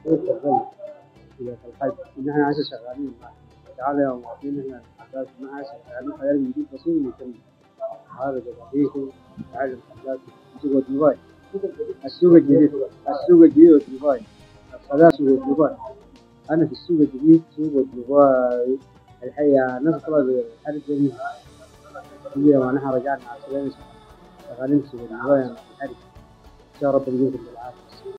شغال في القلب إن إحنا عايشة شغالين تعالى يا مواطنين إحنا الحاجات ما عايشة شغالين خيال جديد بسيط ويتم هذا جبهته تعالى الحاجات سوق دبي السوق الجديد دبي الصلاة سوق دبي أنا في السوق الجديد سوق دبي الحقيقة الناس طلعوا الحرب دي هي ونحن رجعنا على السلام شغالين سوق دبي الحرب إن شاء الله رب يجيكم بالعافية.